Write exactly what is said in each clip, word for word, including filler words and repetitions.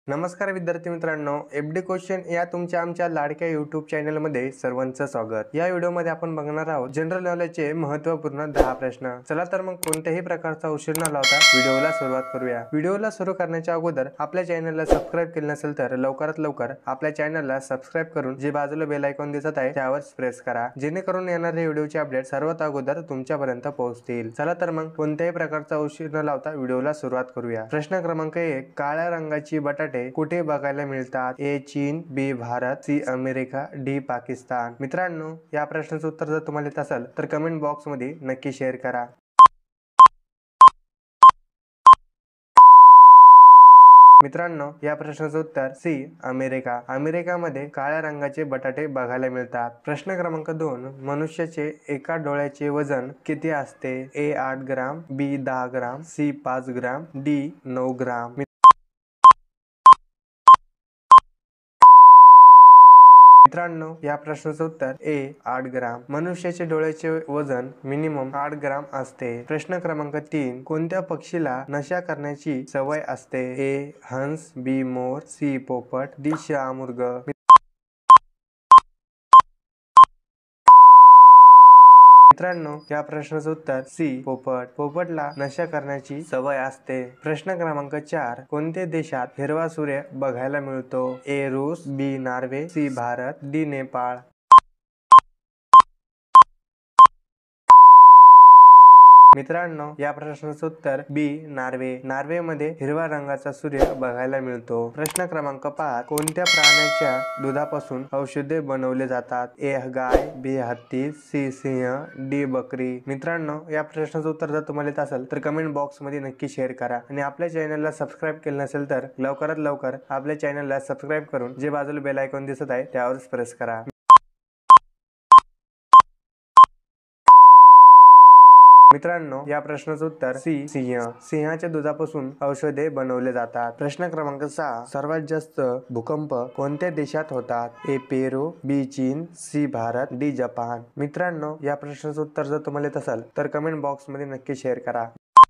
नमस्कार विद्यार्थी मित्रांनो, एफडी क्वेश्चन या तुमच्या आमच्या लाडक्या यूट्यूब चॅनल मध्ये सर्वांचं स्वागत। या व्हिडिओ मध्ये आपण बघणार आहोत जनरल नॉलेजचे महत्त्वपूर्ण दहा प्रश्न। चला तर मग कोणत्याही प्रकारचा उशीर न लावता व्हिडिओला सुरुवात करूया। व्हिडिओला सुरू करण्याच्या अगोदर आपल्या चॅनलला सबस्क्राइब केले नसेल तर लवकरात लवकर आपल्या चॅनलला सबस्क्राइब करून जे बाजूला बेल आयकॉन दिसत आहे त्यावर प्रेस करा, जेणेकरून येणारे व्हिडिओचे अपडेट सर्वात अगोदर तुमच्यापर्यंत पोहोचतील। चला तर मग कोणत्याही प्रकारचा उशीर न लावता व्हिडिओला सुरुवात करूया। प्रश्न क्रमांक एक, काळ्या रंगाची बटाटे कुठे बघायला मिळतात? ए चीन, B Bharat, C America, D Pakistan. मित्रांनो, या प्रश्नाचं उत्तर जर तुम्हाला येत असेल तर कमेंट बॉक्स मध्ये नक्की शेअर करा। मित्रांनो, या प्रश्नाचं उत्तर सी अमेरिका। अमेरिकामध्ये काळ्या रंगाचे बटाटे बघायला मिळतात। प्रश्न क्रमांक दोन, मनुष्याचे एका डोळ्याचे वजन किती असते? ए आठ ग्राम, बी दहा ग्राम, सी पाच ग्राम, डी नऊ ग्राम। मित्रांनो, या प्रश्नाचं उत्तर ए आठ ग्राम। मनुष्याचे डोळ्याचे वजन मिनिमम आठ ग्राम असते। प्रश्न क्रमांक तीन, कोणत्या पक्षीला नशा करण्याची सवय असते? ए हंस, बी मोर, सी पोपट, डी शहामृग। मित्रांनो, या प्रश्नाचं उत्तर सी पोपट। पोपटला नशा करण्याची सवय असते। प्रश्न क्रमांक चार, कोणत्या देशात हिरवा सूर्य बघायला मिळतो? ए रूस, B Norway, C Bharat, D Nepal. मित्रांनो, या प्रश्नाचं उत्तर बी नॉर्वे। नॉर्वे मध्ये हिरवा रंगाचा सूर्य बघायला मिळतो। प्रश्न क्रमांक पाच, कोणत्या प्राण्याच्या दुधापासून औषधे बनवले जातात? ए गाय, बी हत्ती, सी सिंह, डी बकरी। मित्रांनो, या प्रश्नाचं उत्तर जर तुम्हाला येत असेल तर कमेंट बॉक्स मध्ये नक्की शेअर करा आणि आपल्या चॅनलला सबस्क्राइब केले नसेल तर लवकरात लवकर आपल्या चॅनलला सबस्क्राइब करून जे बाजूला बेल आयकॉन दिसत आहे त्यावर प्रेस करा। मित्रांनो, या प्रश्नाचं उत्तर सी सिंह। सिंहाच्या दुधापासून औषधे बनवले जातात। प्रश्न क्रमांक सहा, सर्वात जास्त भूकंप कोणत्या देशात होतात? ए पेरू, बी चीन, सी भारत, डी जपान। मित्रांनो, या प्रश्नाचं उत्तर जर तुम्हाला येत असेल तर कमेंट बॉक्स मध्ये नक्की शेअर करा।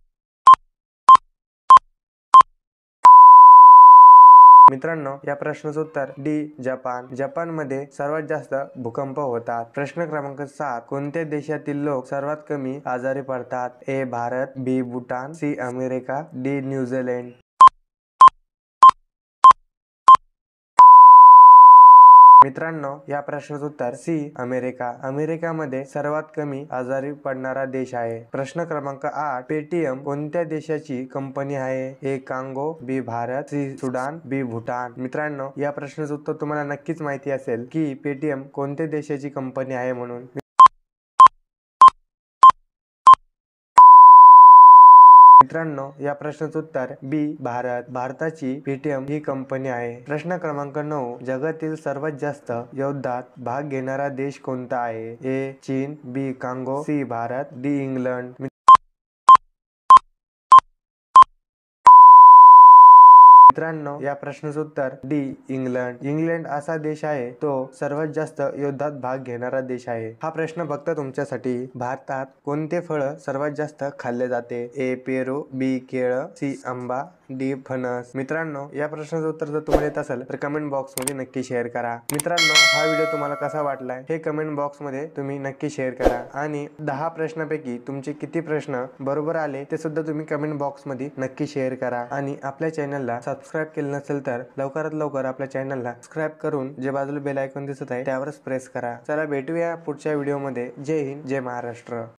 मित्रांनो, या प्रश्नाचं उत्तर डी जपान। जपान मध्ये सर्वात जास्त भूकंप होतात। प्रश्न क्रमांक सात, कोणत्या देशातील लोक सर्वात कमी आजारी पडतात? A Bharat, B Bhutan, C America, D New Zealand. मित्रांनो, या प्रश्नाचं उत्तर सी अमेरिका। अमेरिकामध्ये सर्वात कमी आजारी पडणारा देश आहे। प्रश्न क्रमांक आठ, पेटीएम कोणत्या देशाची कंपनी आहे? A Congo, B Bharat, C Sudan, B Bhutan. मित्रांनो, या प्रश्नाचं उत्तर तुम्हाला नक्कीच माहिती असेल की पेटीएम कोणत्या देशाची कंपनी आहे म्हणून। मित्रांनो, या प्रश्नाचं उत्तर बी भारत। भारताची पेटीएम ही कंपनी आहे। प्रश्न क्रमांक नऊ, जगातील सर्वात जास्त युद्धात भाग घेणारा देश कोणता आहे? ए चीन, B Congo, C Bharat, D England. मित्रांनो, या प्रश्नाचं उत्तर डी इंग्लंड। इंग्लंड असा देश आहे तो सर्वात जास्त युद्धात भाग घेणारा देश आहे। हा प्रश्न फक्त तुमच्यासाठी। भारतात कोणते फळ सर्वात जास्त खाल्ले जाते? ए पेरू, बी केळ, सी आंबा, डी फणस। मित्रांनो, या प्रश्नाचं उत्तर जर तुम्हाला येत असेल तर कमेंट बॉक्स मध्ये नक्की शेअर करा। मित्रांनो, हा व्हिडिओ तुम्हाला कसा वाटलाय हे कमेंट बॉक्स मध्ये तुम्ही नक्की शेअर करा आणि दहा प्रश्नांपैकी तुमचे किती प्रश्न बरोबर आले ते सुद्धा तुम्ही कमेंट बॉक्स मध्ये नक्की शेअर करा आणि आपल्या चॅनलला सबस्क्राइब केले नसेल तर लवकरात लवकर आपल्या चॅनलला सबस्क्राइब करून जे बाजूला बेल आयकॉन दिसत आहे त्यावरच प्रेस करा। चला भेटूया पुढच्या व्हिडिओ मध्ये। जय हिंद, जय महाराष्ट्र।